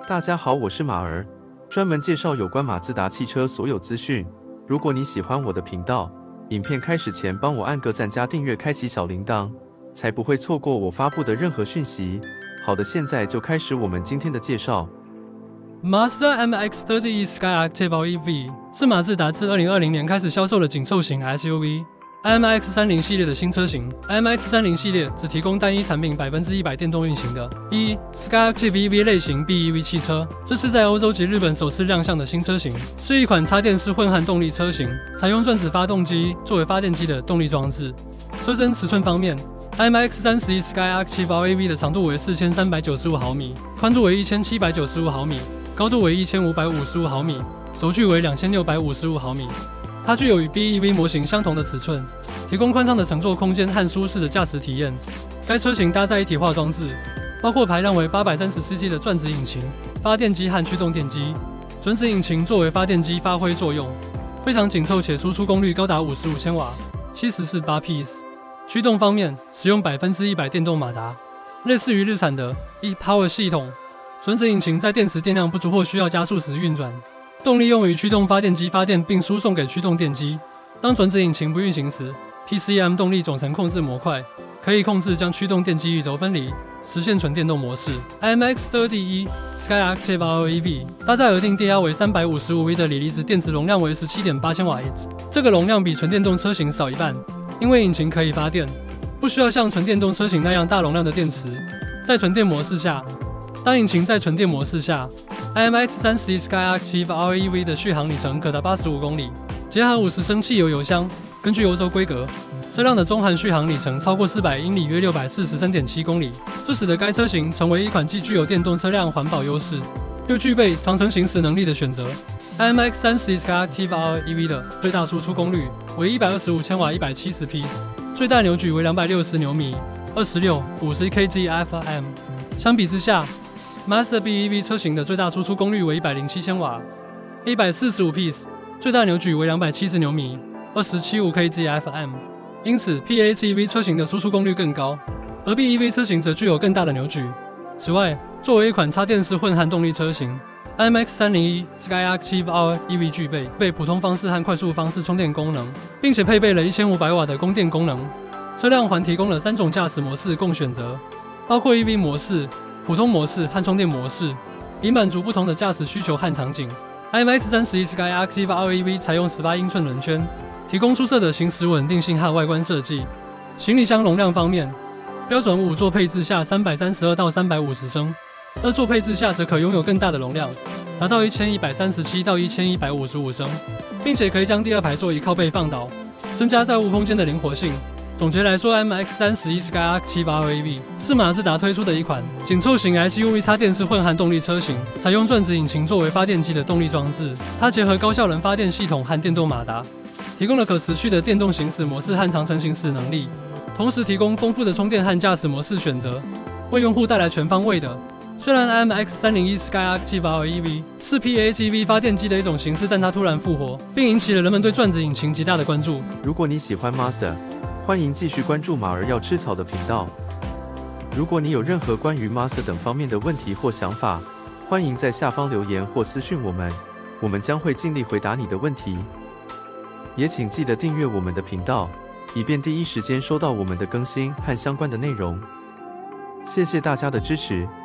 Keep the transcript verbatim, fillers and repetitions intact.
大家好，我是马儿，专门介绍有关马自达汽车所有资讯。如果你喜欢我的频道，影片开始前帮我按个赞加订阅，开启小铃铛，才不会错过我发布的任何讯息。好的，现在就开始我们今天的介绍。 Mazda M X 三十 E Skyactiv R E V 是马自达自二零二零年开始销售的紧凑型 S U V。M X 三十 系列的新车型 ，M X 三十 系列只提供单一产品百分之百电动运行的一 Skyactiv E V 类型 B E V 汽车。这是在欧洲及日本首次亮相的新车型，是一款插电式混合动力车型，采用转子发动机作为发电机的动力装置。车身尺寸方面 ，M X 三十 E Skyactiv R E V 的长度为四千三百九十五毫米，宽度为一千七百九十五毫米，高度为一千五百五十五毫米，轴距为两千六百五十五毫米。它具有与 B E V 模型相同的尺寸，提供宽敞的乘坐空间和舒适的驾驶体验。该车型搭载一体化装置，包括排量为八百三十 C C 的转子引擎、发电机和驱动电机。转子引擎作为发电机发挥作用，非常紧凑且输出功率高达五十五千瓦， 七十四 八匹。驱动方面，使用百分之百电动马达，类似于日产的 e-Power 系统。转子引擎在电池电量不足或需要加速时运转。动力用于驱动发电机发电并输送给驱动电机。当转子引擎不运行时 ，P C M 动力总成控制模块可以控制将驱动电机与轴分离，实现纯电动模式。M X 三十 E Skyactiv R E V 搭载额定电压为三百五十五 V 的锂离子电池，容量为 十七点八千瓦。这个容量比纯电动车型少一半，因为引擎可以发电，不需要像纯电动车型那样大容量的电池。在纯电模式下，当引擎在纯电模式下 ，M X 三十 E Skyactiv R E V 的续航里程可达八十五公里，结合五十升汽油油箱。根据欧洲规格，车辆的中含续航里程超过四百英里，约六百四十三点七公里，这使得该车型成为一款既具有电动车辆环保优势，又具备长程行驶能力的选择。M X 三十 E Skyactiv R E V 的最大输出功率为一百二十五千瓦， 一百七十匹，最大扭矩为两百六十牛米，二十六、五十 K G F M。相比之下，Mazda B E V 车型的最大输出功率为一百零七千瓦， 一百四十五匹，最大扭矩为两百七十牛米，二十七 五 K G F M。因此 ，P H E V 车型的输出功率更高，而 B E V 车型则具有更大的扭矩。此外，作为一款插电式混合动力车型 ，M X 三十 E Skyactiv R E V 具备被普通方式和快速方式充电功能，并且配备了一千五百瓦的供电功能。车辆还提供了三种驾驶模式供选择，包括 E V 模式、普通模式和充电模式，以满足不同的驾驶需求和场景。M X 三十 E Skyactiv R E V 采用十八英寸轮圈，提供出色的行驶稳定性和外观设计。行李箱容量方面，标准五座配置下三百三十二到三百五十升，二座配置下则可拥有更大的容量，达到一千一百三十七到一千一百五十五升，并且可以将第二排座椅靠背放倒，增加载物空间的灵活性。总结来说 ，M X 三十 E Skyactiv R E V 是马自达推出的一款紧凑型 S U V 插电式混合动力车型，采用转子引擎作为发电机的动力装置。它结合高效能发电系统和电动马达，提供了可持续的电动行驶模式和长程行驶能力，同时提供丰富的充电和驾驶模式选择，为用户带来全方位的。虽然 M X 三十 E Skyactiv R E V 是 P H E V 发电机的一种形式，但它突然复活，并引起了人们对转子引擎极大的关注。 如果你喜欢 Mazda，欢迎继续关注马儿要吃草的频道。如果你有任何关于 Mazda 等方面的问题或想法，欢迎在下方留言或私讯我们，我们将会尽力回答你的问题。也请记得订阅我们的频道，以便第一时间收到我们的更新和相关的内容。谢谢大家的支持。